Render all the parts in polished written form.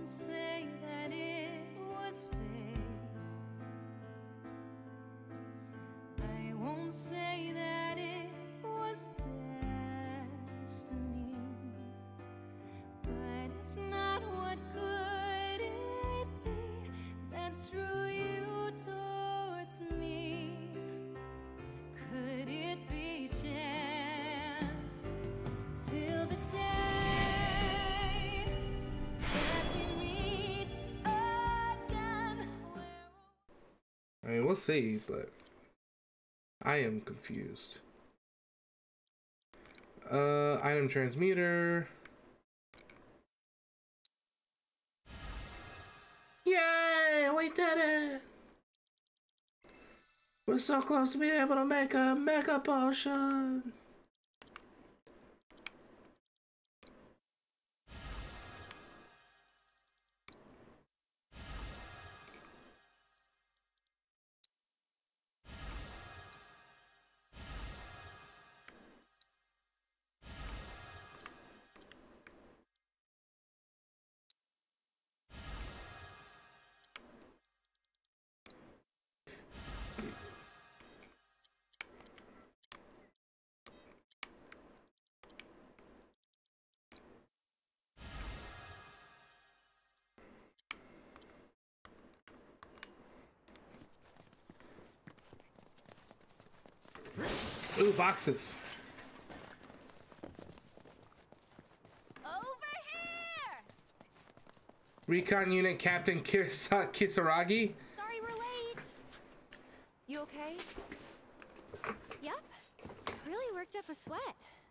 say that it was fate. I won't say that it was destiny. But if not, what could it be that drew you towards me? Could it be chance? Till the day that we meet again. I mean, we'll see, but I am confused. Item transmuter. Yay! We did it! We're so close to being able to make a mega potion! Ooh, boxes. Over here! Recon Unit Captain Kisaragi. Sorry we're late. You okay? Yep. Really worked up a sweat.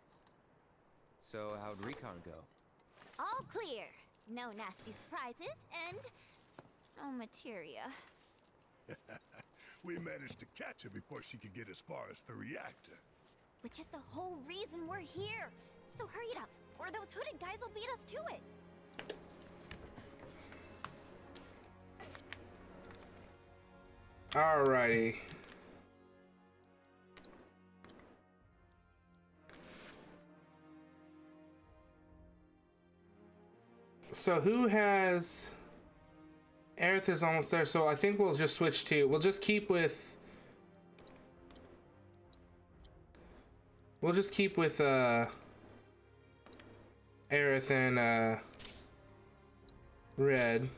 So how'd recon go? All clear. No nasty surprises and no materia. We managed to catch her before she could get as far as the reactor. Which is the whole reason we're here. So hurry it up, or those hooded guys will beat us to it. Alrighty. So who has... Aerith is almost there, so I think we'll just switch to... We'll just keep with... We'll just keep with, Aerith and, Red.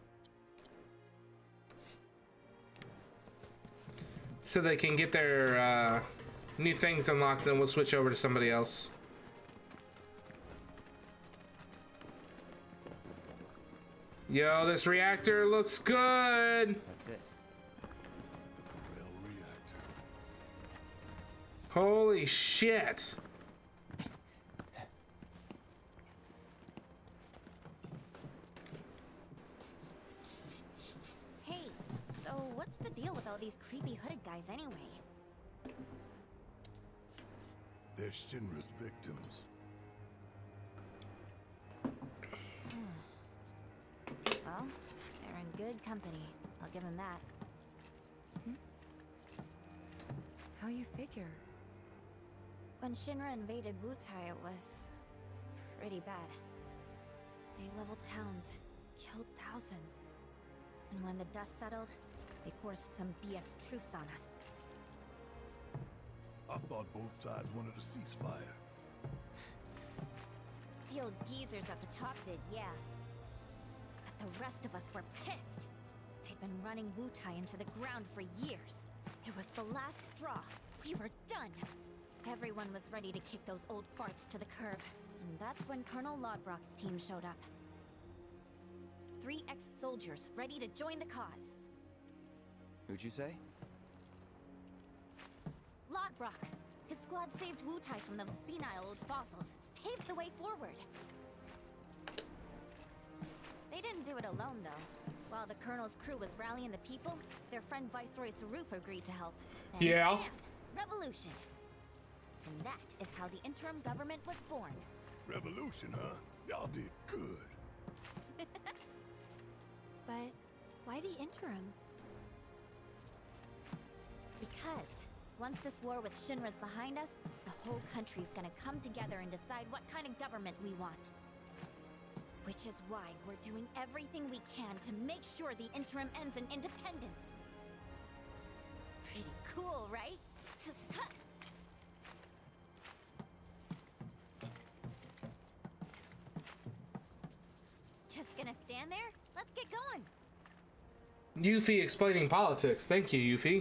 So they can get their, new things unlocked, and we'll switch over to somebody else. Yo, this reactor looks good! That's it. The Corel reactor. Holy shit! Hey, so what's the deal with all these creepy hooded guys anyway? They're Shinra's victims. Well, they're in good company. I'll give them that. How you figure? When Shinra invaded Wutai, it was pretty bad. They leveled towns, killed thousands. And when the dust settled, they forced some BS truce on us. I thought both sides wanted a ceasefire. The old geezers at the top did, yeah. But the rest of us were pissed. They'd been running Wutai into the ground for years. It was the last straw. We were done. Everyone was ready to kick those old farts to the curb. And that's when Colonel Lodbrok's team showed up. 3 ex-soldiers ready to join the cause. Who'd you say? Lodbrok. His squad saved Wutai from those senile old fossils. Paved the way forward. They didn't do it alone, though. While the Colonel's crew was rallying the people, their friend Viceroy Saruf agreed to help. Then, Yeah. bam, revolution. And that is how the interim government was born. Revolution, huh? Y'all did good. But why the interim? Because once this war with Shinra's behind us, the whole country's gonna come together and decide what kind of government we want. Which is why we're doing everything we can to make sure the interim ends in independence. Pretty cool, right? Just gonna stand there? Let's get going. Yuffie explaining politics. Thank you, Yuffie.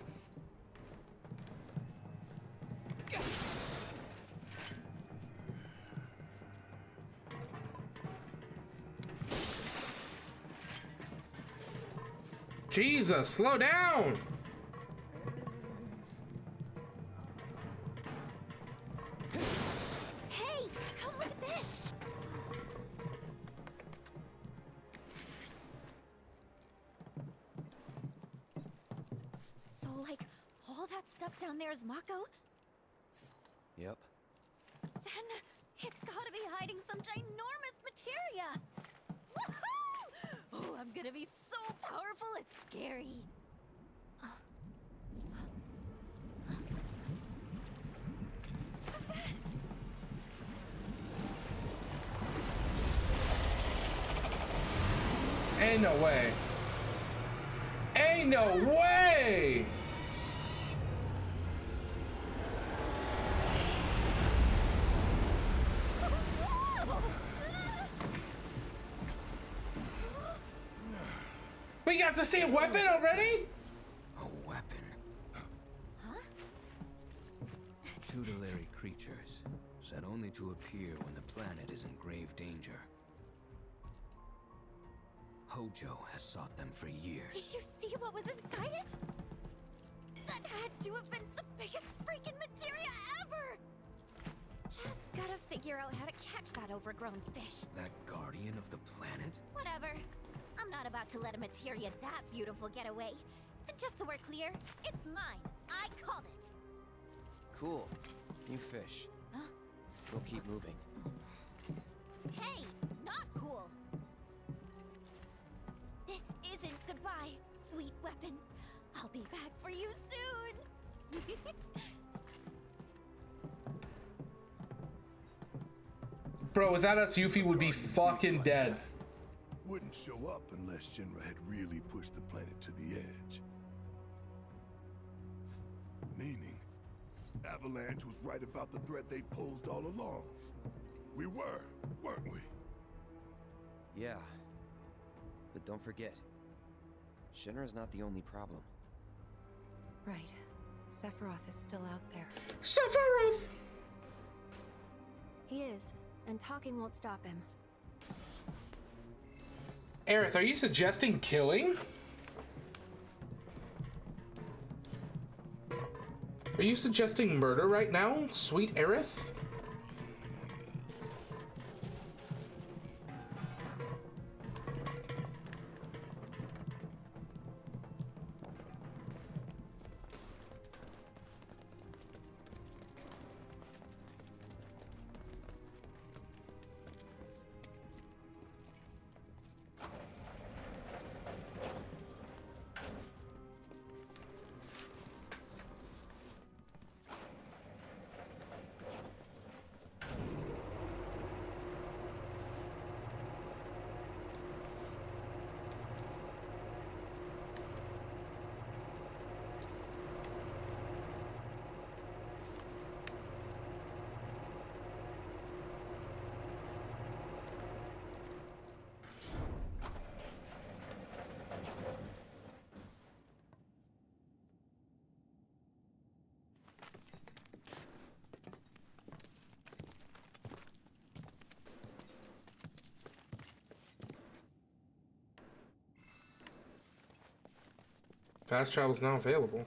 Jesus, slow down! Hey, come look at this! So, like, all that stuff down there is Mako? Yep. Then it's gotta be hiding some ginormous materia! Woohoo! Oh, I'm gonna be so powerful, it's scary. What's that? Ain't no way. Ain't no way! We got to see a weapon already? A weapon. Huh? Tutelary creatures, said only to appear when the planet is in grave danger. Hojo has sought them for years. Did you see what was inside it? That had to have been the biggest freaking materia ever! Just gotta figure out how to catch that overgrown fish. That guardian of the planet? Whatever. I'm not about to let a materia that beautiful get away. And just so we're clear, it's mine. I called it. Cool. You fish. Huh? We'll keep moving. Hey, not cool. This isn't goodbye, sweet weapon. I'll be back for you soon. Bro, without us, Yuffie would be fucking dead. Wouldn't show up unless Shinra had really pushed the planet to the edge. Meaning, Avalanche was right about the threat they posed all along. We were, weren't we? Yeah. But don't forget, Shinra's not the only problem. Right. Sephiroth is still out there. Sephiroth! He is, and talking won't stop him. Aerith, are you suggesting killing? Are you suggesting murder right now, sweet Aerith? Fast travel is now available.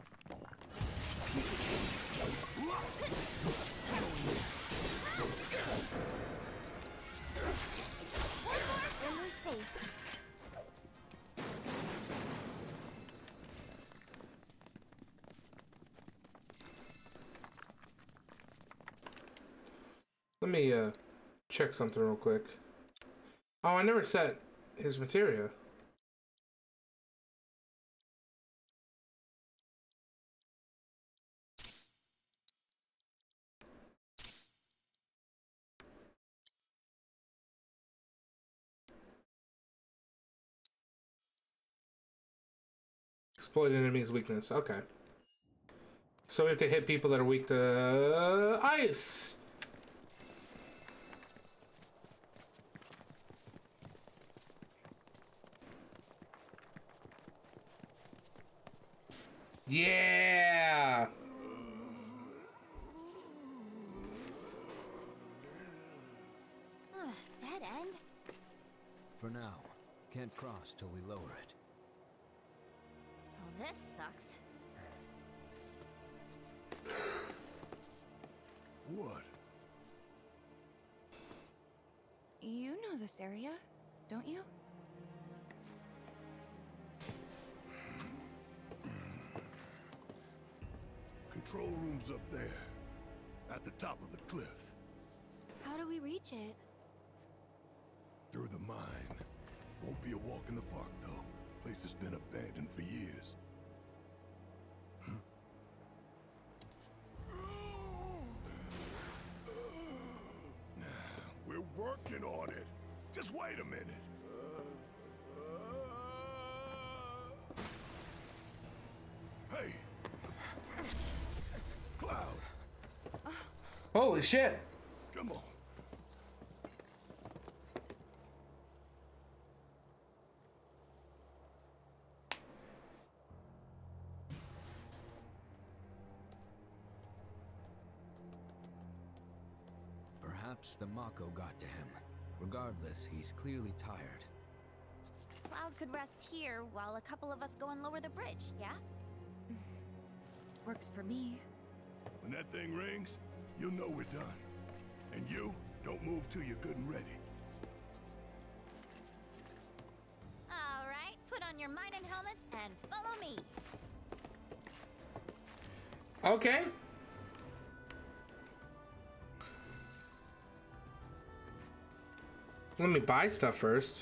Let me check something real quick. Oh, I never set his materia. Exploit enemy's weakness. Okay. So we have to hit people that are weak to ice. Yeah. Dead end? For now, can't cross till we lower it. Oh, this sucks. What? You know this area, don't you? Control room's up there, at the top of the cliff. How do we reach it? Through the mine. Won't be a walk in the park, though. Place has been abandoned for years. We're working on it. Just wait a minute. Hey! Cloud, Holy shit. come on. Perhaps the Mako got to him. Regardless, he's clearly tired. Cloud could rest here while a couple of us go and lower the bridge, yeah? Works for me. When that thing rings, you'll know we're done. And you, don't move till you're good and ready. Alright, put on your mining helmets and follow me. Okay. Let me buy stuff first.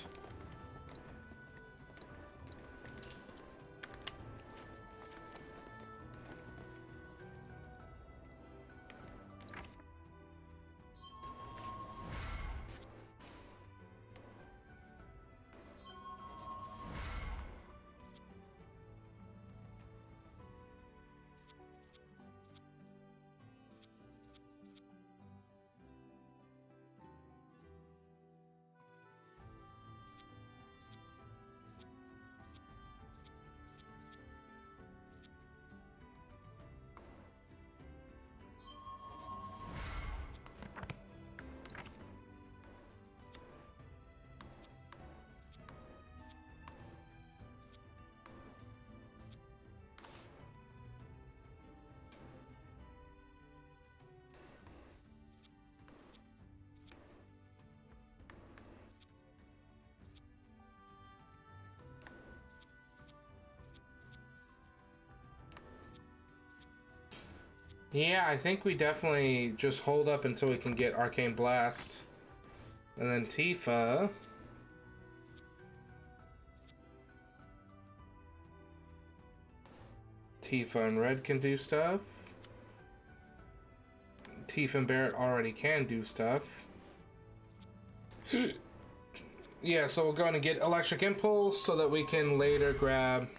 Yeah, I think we definitely just hold up until we can get Arcane Blast. And then Tifa. Tifa and Red can do stuff. Tifa and Barret already can do stuff. Yeah, so we're going to get Electric Impulse so that we can later grab...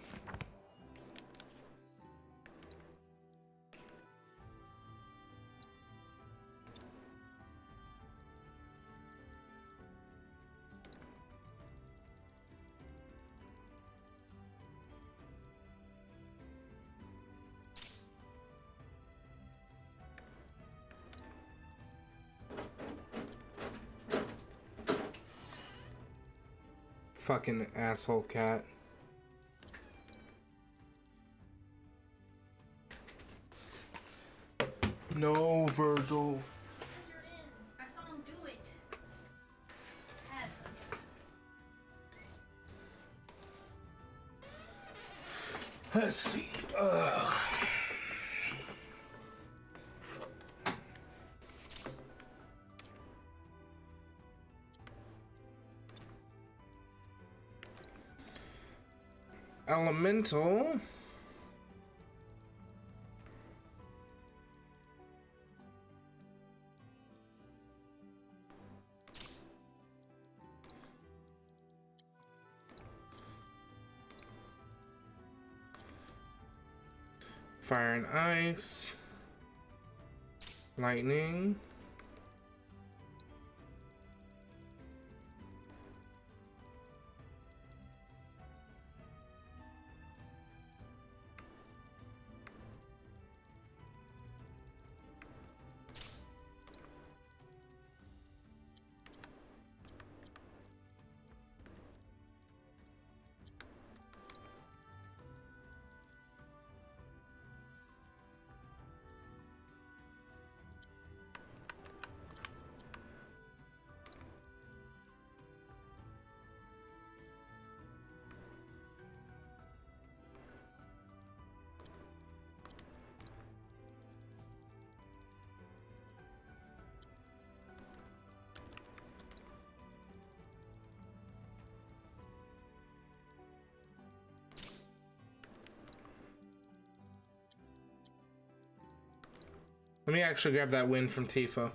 Fucking asshole cat. No, Virgil. You're in. I saw him do it. Let's see. Elemental. Fire and ice. Lightning. Let me actually grab that win from Tifa.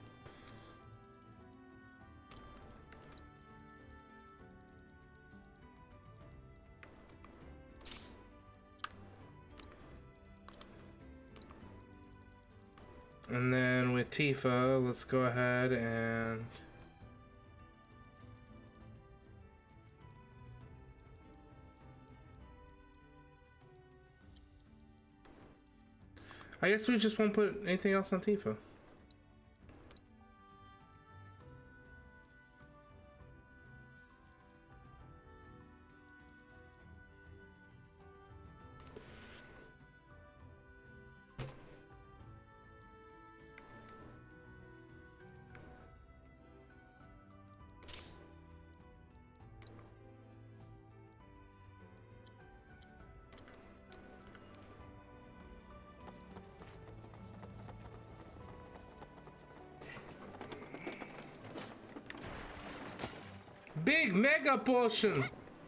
And then with Tifa, let's go ahead and... I guess we just won't put anything else on Tifa. Big mega potion.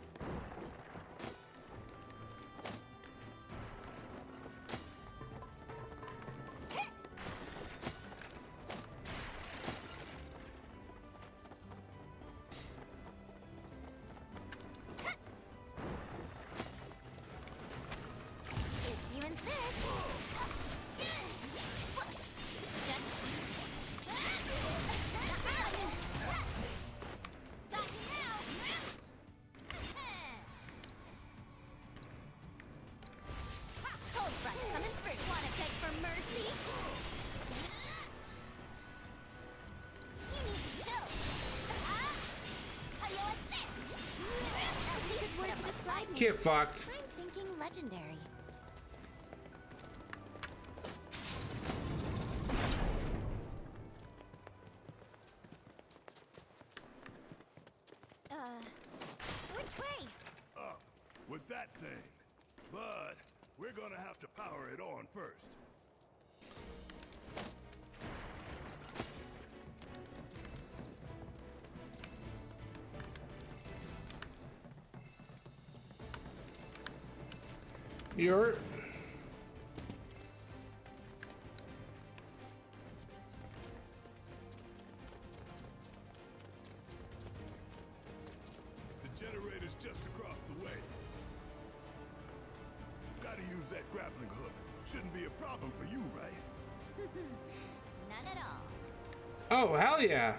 You insist. Cold front coming through. Wanna beg for mercy? You need to chill. How you like this? That's a good word to describe me. Get fucked. I'm thinking legendary. Which way? Up with that thing. But we're gonna have to power it on first. You're... The generator's just across the way. Gotta use that grappling hook. Shouldn't be a problem for you, right? None at all. Oh, hell yeah.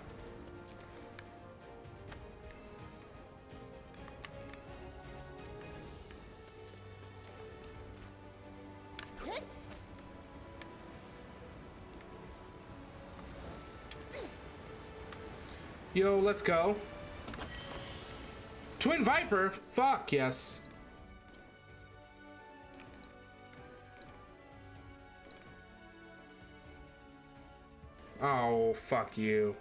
Yo, let's go. Twin Viper? Fuck, yes. Oh, fuck you.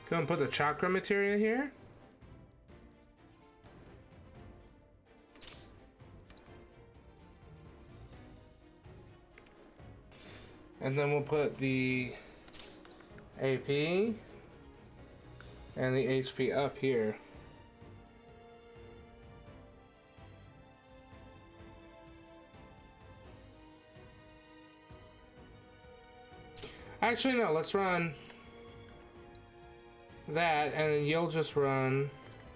Go and put the chakra materia here. And then we'll put the AP and the HP up here. Actually, no, let's run that, and then you'll just run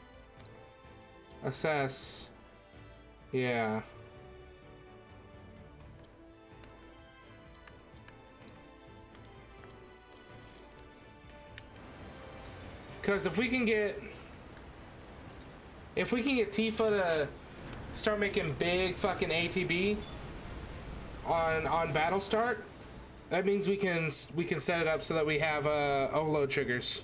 assess. Yeah. Because if we can get Tifa to start making big fucking ATB on battle start, that means we can set it up so that we have overload triggers.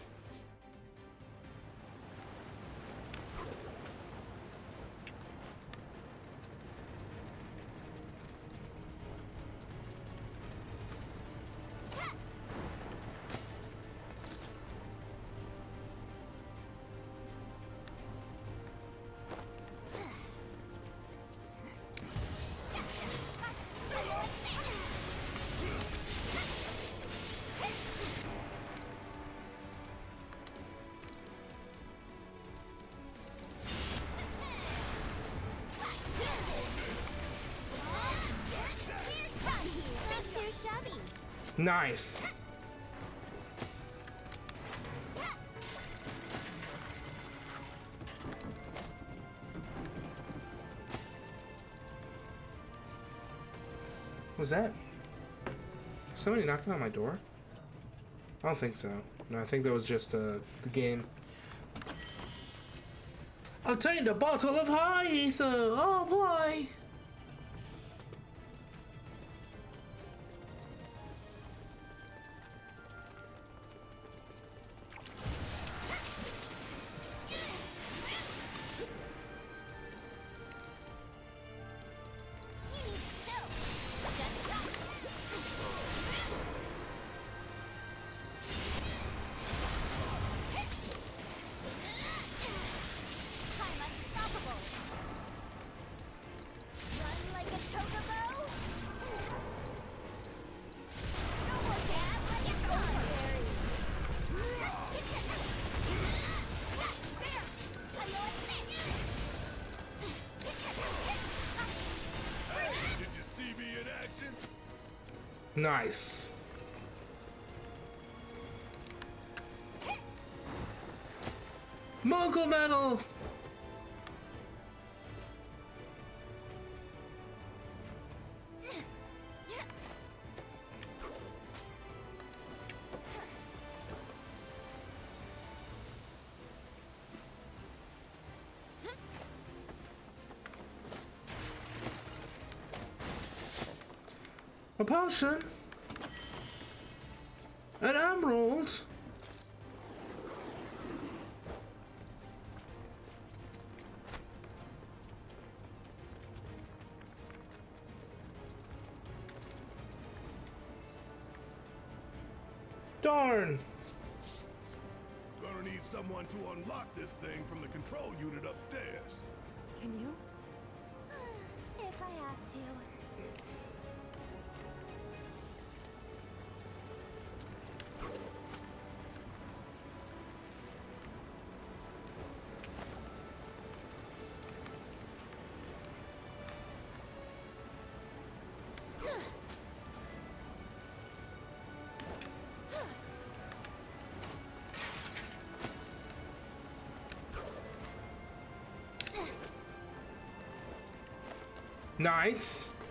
Nice. Was that somebody knocking on my door? I don't think so. No, I think that was just the game. Obtained a bottle of high ether. Oh boy. Nice. Mogul medal. A potion. An emerald. Darn. Gonna need someone to unlock this thing from the control unit upstairs. Can you? If I have to. Nice.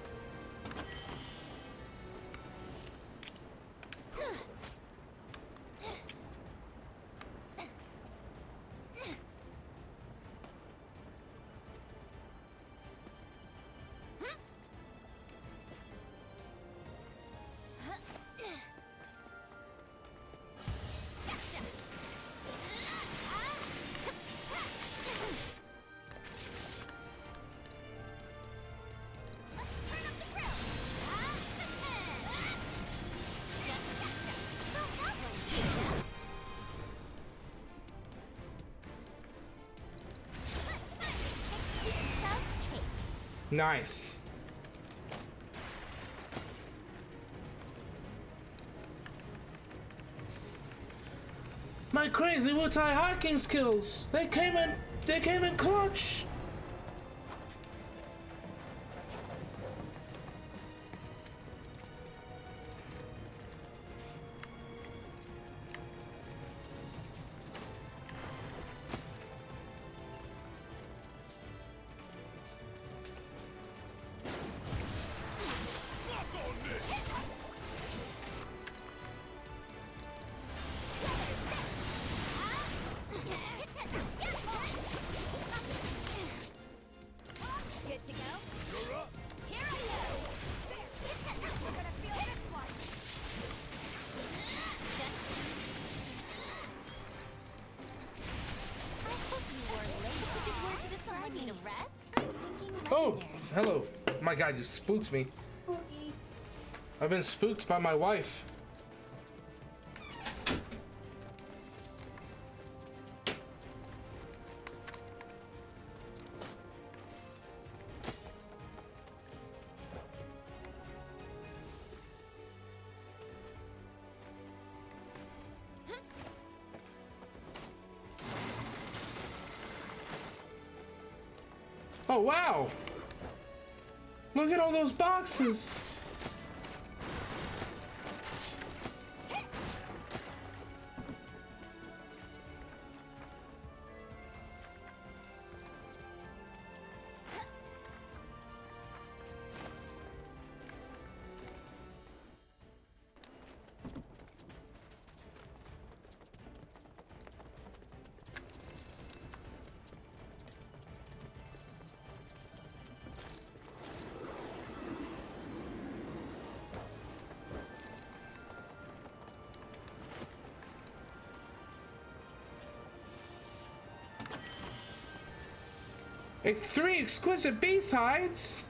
Nice. My crazy Wutai hacking skills! They came in clutch! Good to go? You're up. Here I go. We're gonna feel this one. I hope you were late. Did word to this someone need a rest? I'm thinking Oh, legendary. hello. My God, you spooked me. Spooky. I've been spooked by my wife. Oh, wow. Look at all those boxes. It's 3 exquisite B-sides.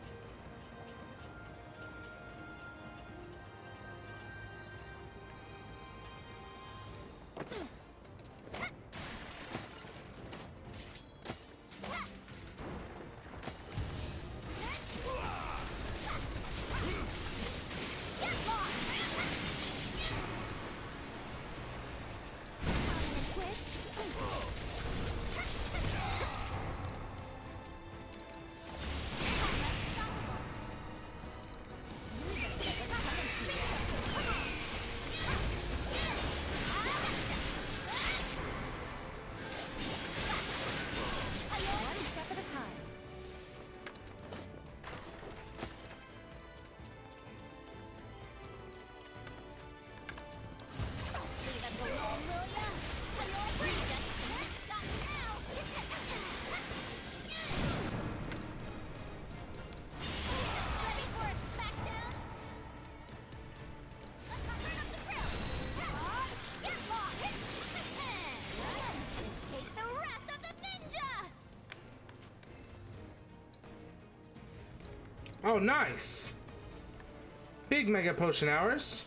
Oh, nice. Big Mega Potion hours.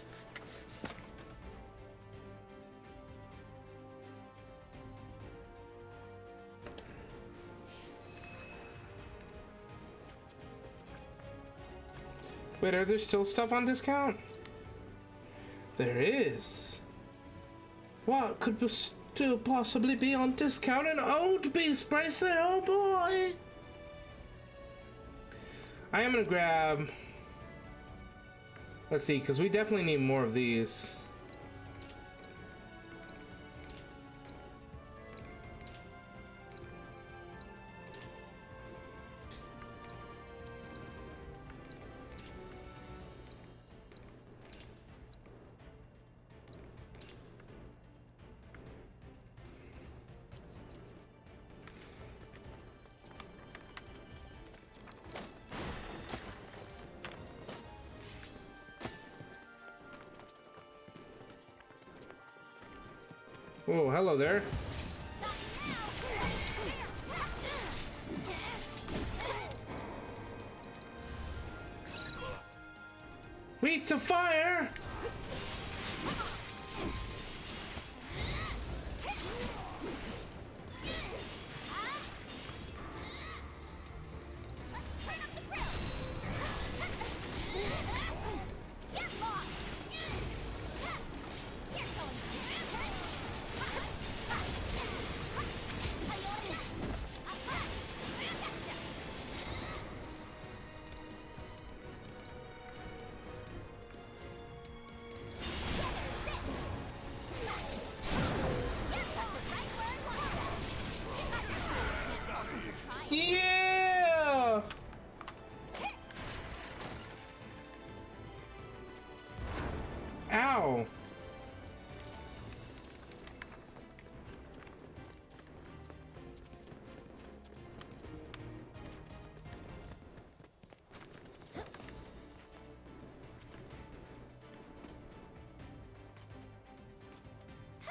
Wait, are there still stuff on discount? There is. What could still possibly be on discount? An old Beast Bracelet, oh boy! I am gonna grab... Let's see, because we definitely need more of these. Oh, hello there. Weak to fire!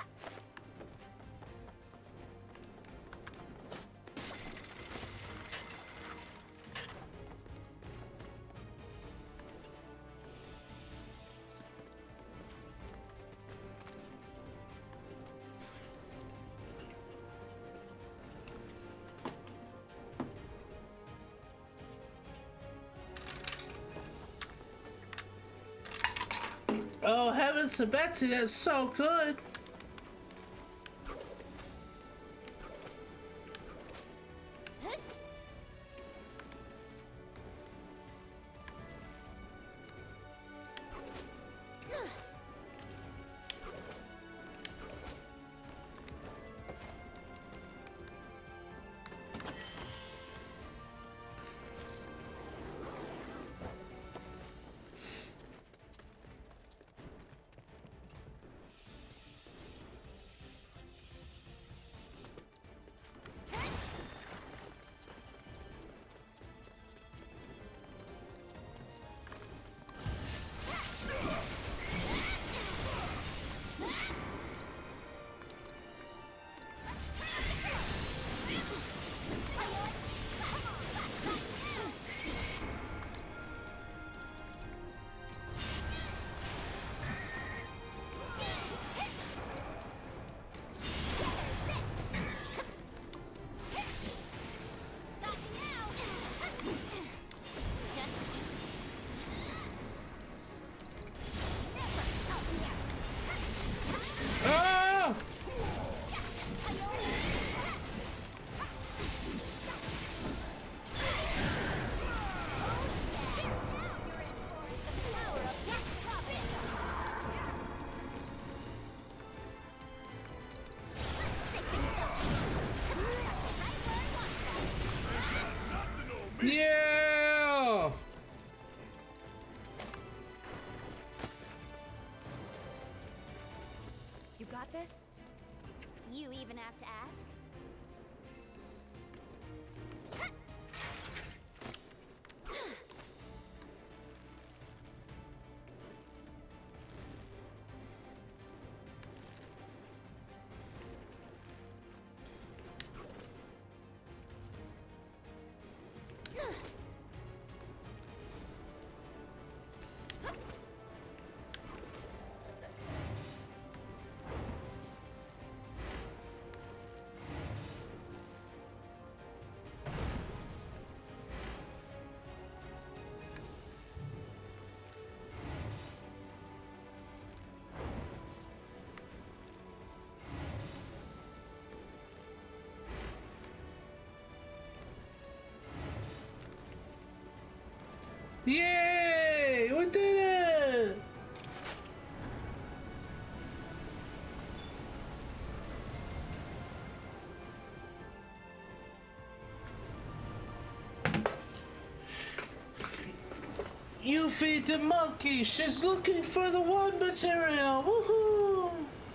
Oh, heavens to Betsy, that's so good. Oh! Yeah! You got this? You even have to ask? Yay! We did it! You feed the monkey. She's looking for the one material. Woohoo!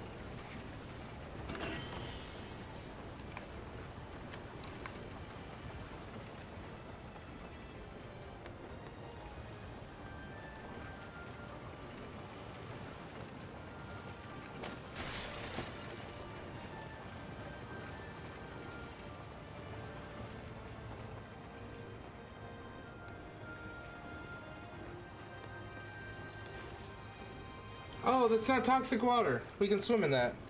Oh, that's not toxic water. We can swim in that.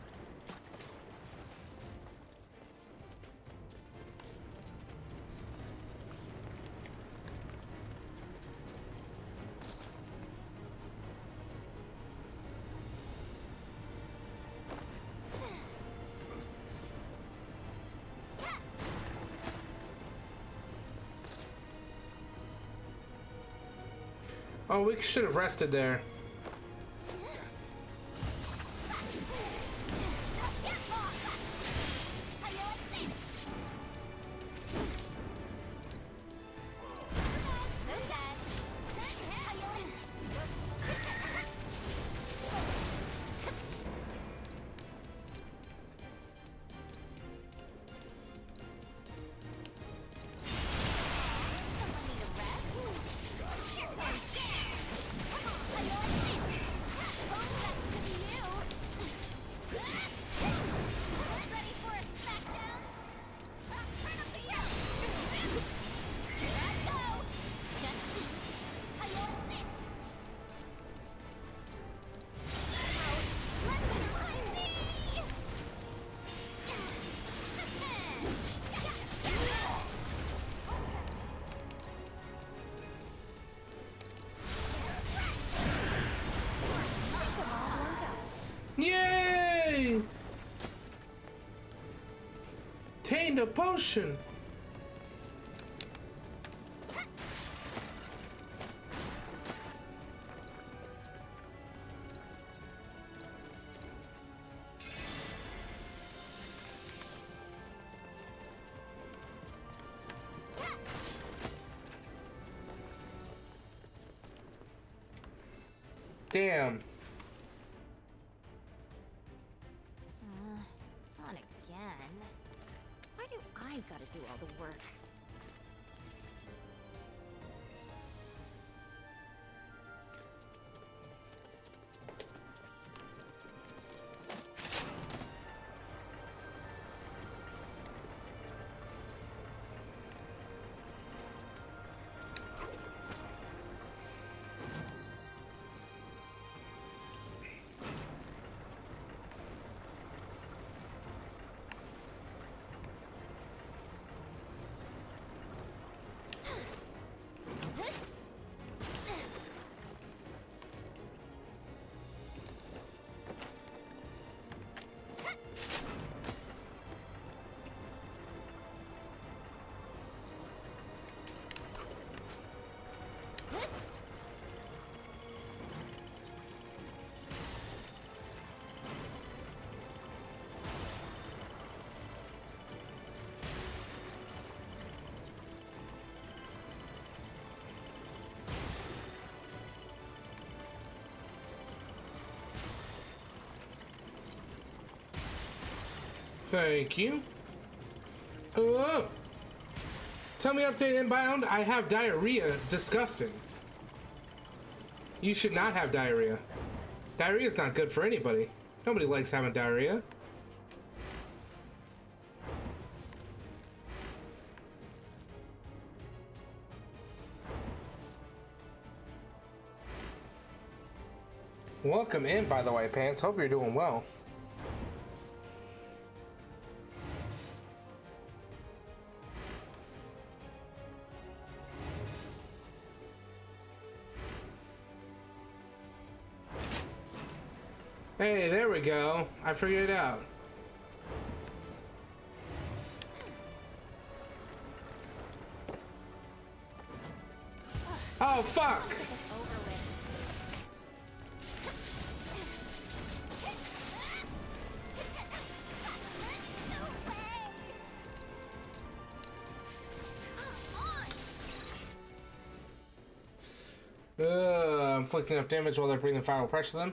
Oh, we should have rested there. a potion. Damn. Not again. Why do I gotta do all the work? Thank you. Tell me update inbound. I have diarrhea. Disgusting. You should not have diarrhea. Diarrhea is not good for anybody. Nobody likes having diarrhea. Welcome in, by the way, Pants. Hope you're doing well. Hey, there we go. I figured it out. Oh, fuck! Inflicting enough damage while they're breathing fire will pressure them.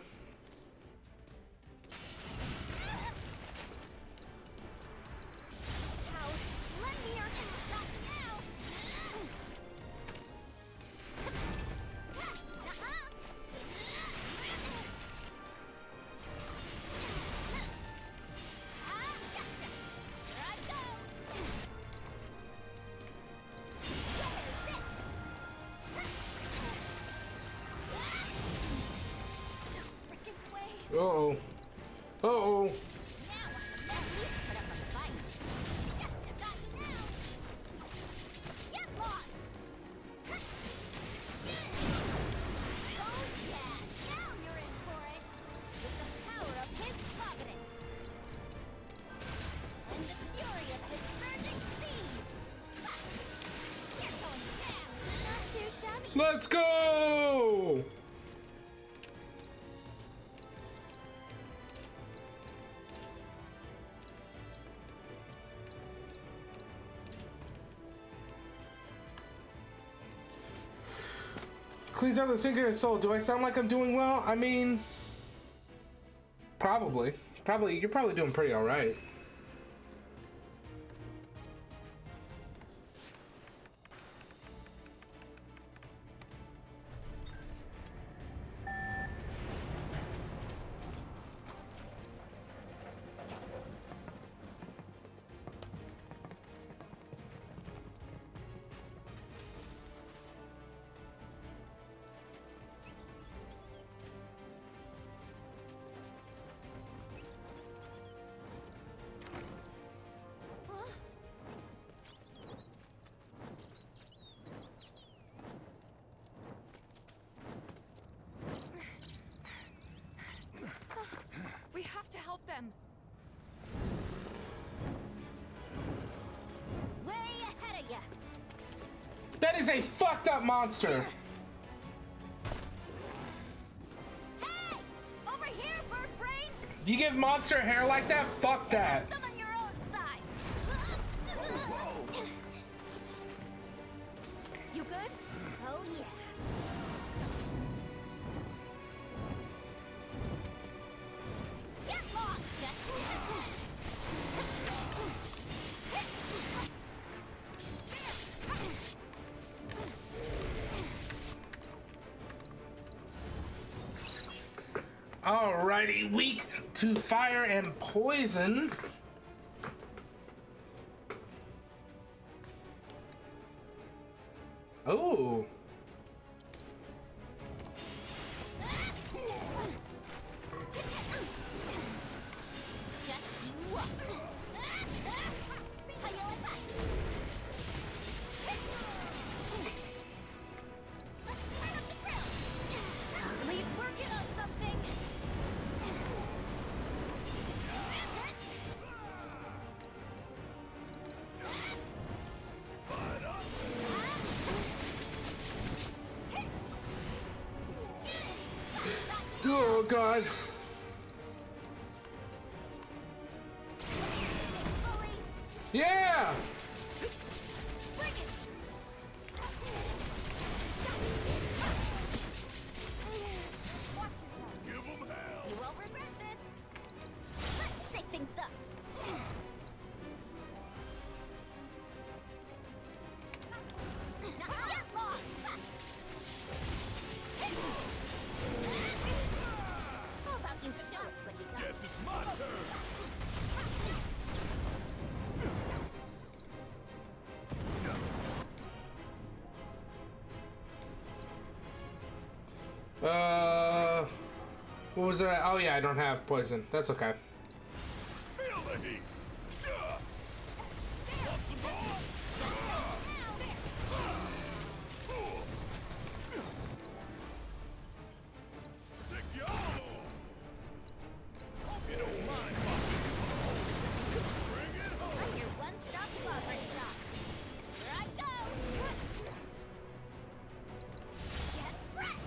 Uh-oh. Uh-oh. Let's go! Cleans out the Secret of Soul. Do I sound like I'm doing well? I mean, probably. You're probably doing pretty all right. That is a fucked up monster. Hey! Over here, bird brain! You give monster hair like that? Fuck that. Some on your own size. You good? Oh yeah. Get lost, Alrighty, weak to fire and poison. Oh. Oh god. Yeah. You won't regret this. Let's shake things up. Now get lost. How about you show us what you got? Guess it's my turn. What was that? Oh yeah, I don't have poison. That's okay. Feel the heat. Want some more? Take you all. Hope you don't mind popping. Bring it home. I'm your one-stop clobbering shop. Here I go. Get wrecked.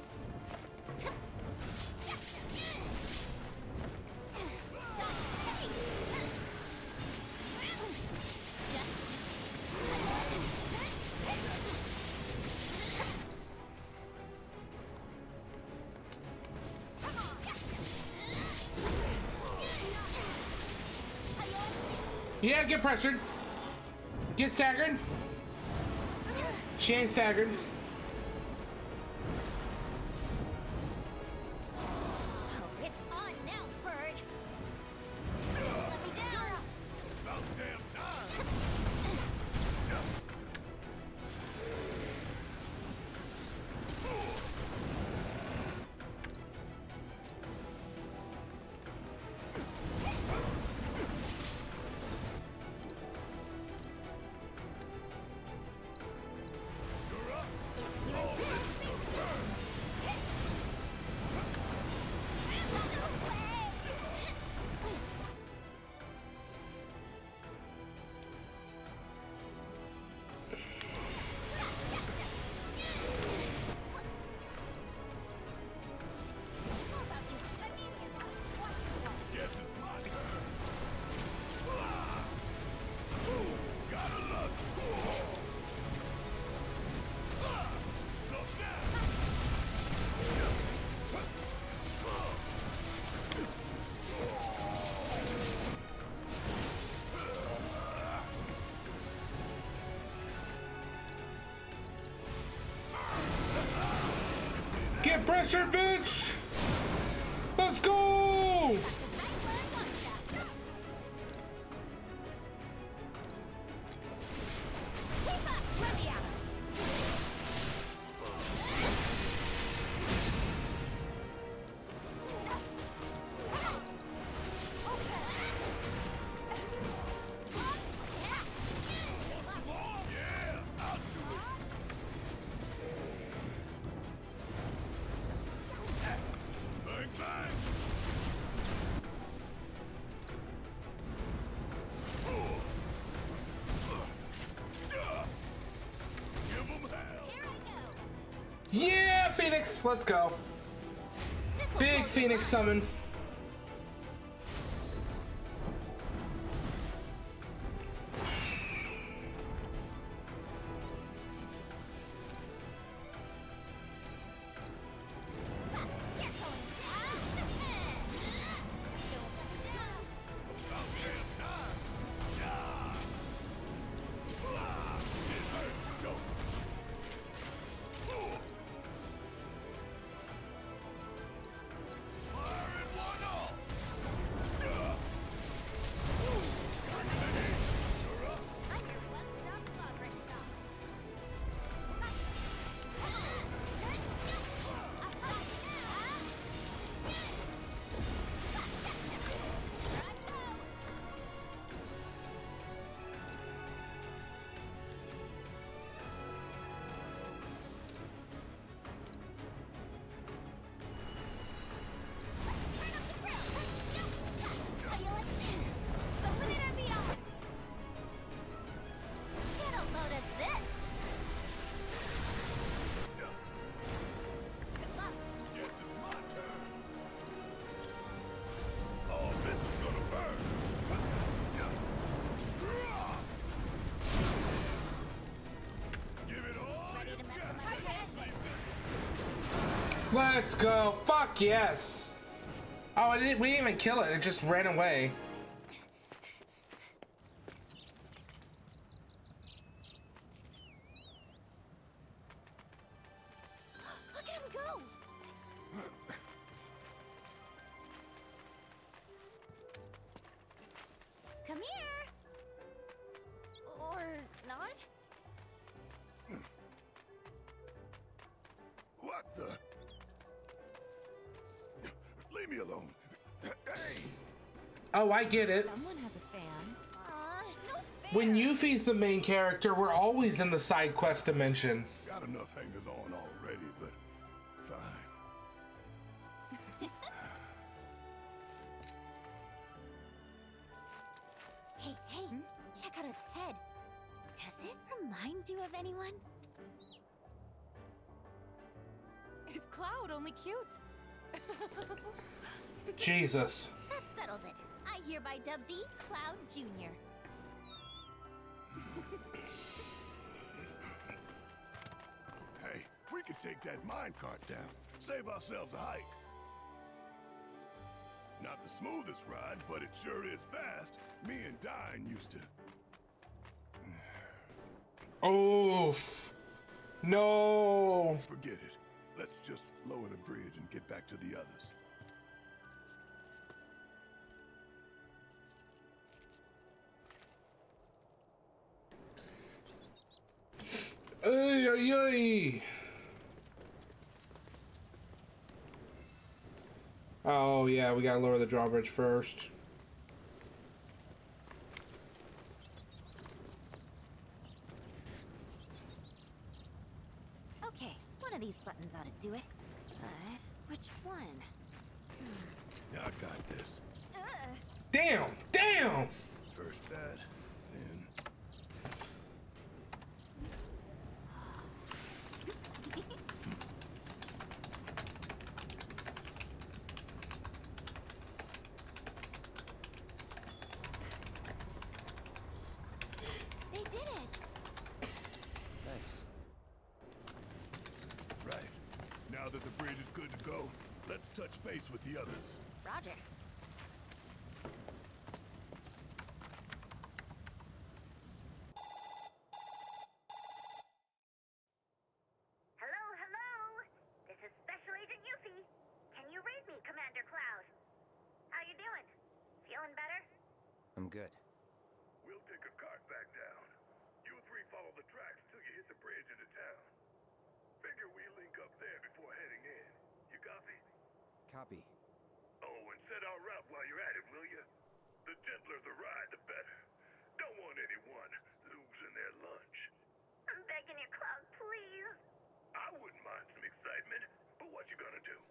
Yeah, get pressured. Get staggered. She ain't staggered. Oh, it's on now, bird. Let me down. About damn time. Guess it's my turn. Gotta look. So now. Get pressured, bitch! Let's go! Yeah, I'll do it. Bang, bang. Yeah, Phoenix, let's go. Big Phoenix summon. Let's go. Fuck yes. Oh, we didn't even kill it. It just ran away. Look at him go! Come here! Or not? What the? Leave me alone. Hey! Oh, I get it. Someone has a fan. No fair! When Yuffie's the main character, we're always in the side quest dimension. Got enough hangers on already, but fine. Hey, hey! Check out its head. Does it remind you of anyone? It's Cloud, only cute. Jesus. That settles it. I hereby dub thee Cloud Jr. Hey, we could take that minecart down. Save ourselves a hike. Not the smoothest ride, but it sure is fast. Me and Dine used to. Oof. No. Forget it. Let's just lower the bridge and get back to the others. Ay, ay, ay. Oh, yeah, we gotta lower the drawbridge first. Okay, one of these buttons ought to do it. But which one? Yeah, I got this. Damn! Damn! First that, then. They did it! Thanks. Right. Now that the bridge is good to go, let's touch base with the others. Roger. Hello, hello! This is Special Agent Yuffie. Can you read me, Commander Cloud? How you doing? Feeling better? I'm good. We'll take a cart back down. You three follow the tracks till you hit the bridge into town. Figure we link up there before heading in. You copy? Copy. Oh, and set our route while you're at it, will you? The gentler the ride, the better. Don't want anyone losing their lunch. I'm begging you, Cloud, please. I wouldn't mind some excitement, but what you gonna do?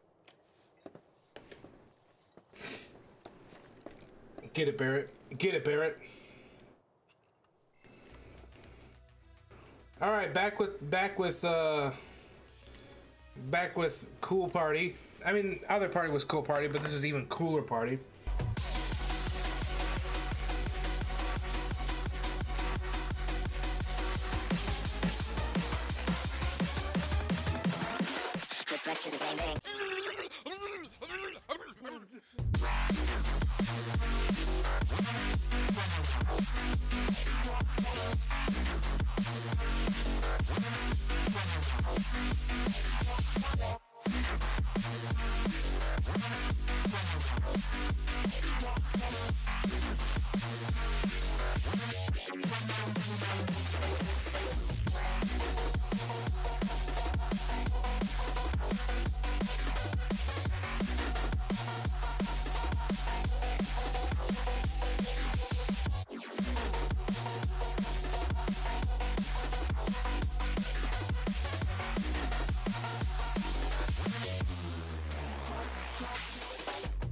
Get it, Barrett. Get it, Barrett. All right, back with back with Cool Party. I mean, other party was Cool Party, but this is even cooler party. Get back to the bang bang.